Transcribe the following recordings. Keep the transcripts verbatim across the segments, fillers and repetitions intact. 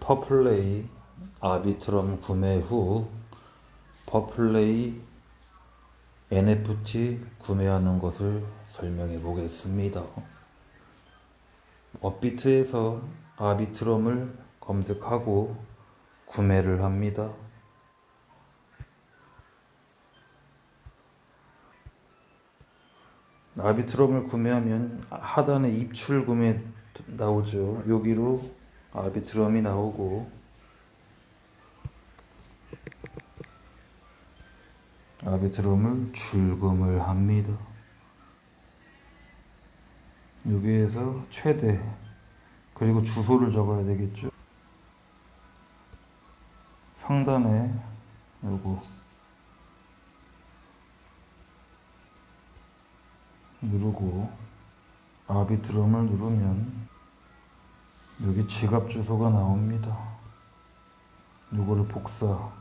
퍼플레이 아비트럼 구매 후 퍼플레이 엔에프티 구매하는 것을 설명해 보겠습니다. 업비트에서 아비트럼을 검색하고 구매를 합니다. 아비트럼을 구매하면 하단에 입출 구매 나오죠. 여기로 아비트럼이 나오고 아비트럼을 출금을 합니다. 여기에서 최대 그리고 주소를 적어야 되겠죠. 상단에 요거 누르고 아비트럼을 누르면 여기 지갑 주소가 나옵니다. 요거를 복사.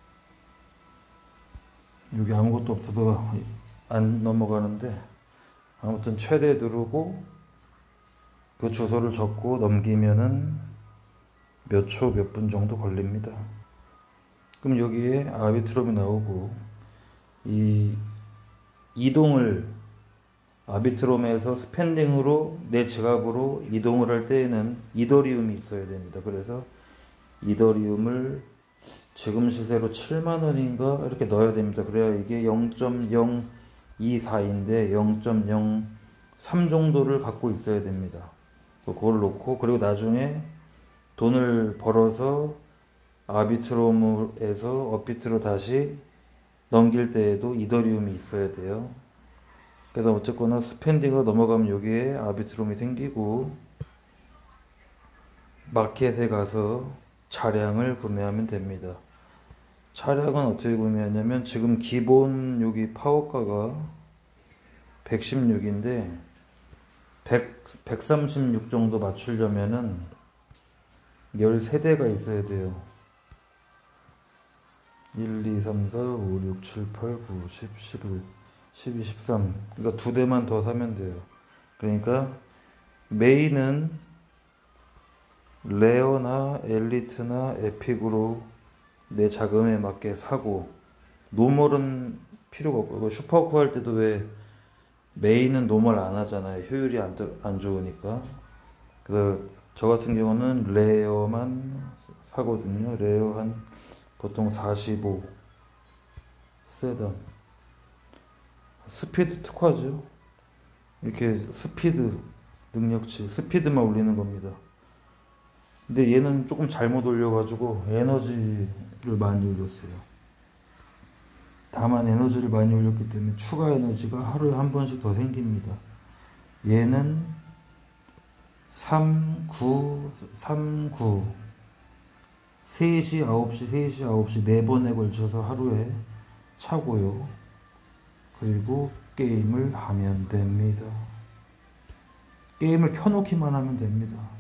여기 아무것도 없어서 안 넘어가는데 아무튼 최대 누르고 그 주소를 적고 넘기면은 몇 초 몇 분 정도 걸립니다. 그럼 여기에 아비트럼이 나오고 이 이동을 아비트럼에서 스펜딩으로 내 지갑으로 이동을 할 때에는 이더리움이 있어야 됩니다. 그래서 이더리움을 지금 시세로 칠만 원인가 이렇게 넣어야 됩니다. 그래야 이게 영 점 영이사인데 영 점 영삼 정도를 갖고 있어야 됩니다. 그걸 놓고 그리고 나중에 돈을 벌어서 아비트럼에서 업비트로 다시 넘길 때에도 이더리움이 있어야 돼요. 그래서 어쨌거나 스펜딩으로 넘어가면 여기에 아비트럼이 생기고 마켓에 가서 차량을 구매하면 됩니다. 차량은 어떻게 구매하냐면 지금 기본 여기 파워가가 백십육인데 백, 백삼십육 정도 맞추려면은 십삼 대가 있어야 돼요. 일, 이, 삼, 사, 오, 육, 칠, 팔, 구, 십, 십일, 십이, 십삼. 그러니까 두 대만 더 사면 돼요. 그러니까 메인은 레어나 엘리트나 에픽으로 내 자금에 맞게 사고 노멀은 필요가 없고 슈퍼쿠 할 때도 왜 메인은 노멀 안 하잖아요. 효율이 안, 안 좋으니까. 그래서 저 같은 경우는 레어만 사거든요. 레어 한 보통 사십오 세단 스피드 특화죠. 이렇게 스피드 능력치 스피드만 올리는 겁니다. 근데 얘는 조금 잘못 올려가지고 에너지를 많이 올렸어요. 다만 에너지를 많이 올렸기 때문에 추가 에너지가 하루에 한 번씩 더 생깁니다. 얘는 삼, 구, 삼, 구 세 시, 아홉 시, 세 시, 아홉 시 네 번에 걸쳐서 하루에 차고요. 그리고 게임을 하면 됩니다. 게임을 켜놓기만 하면 됩니다.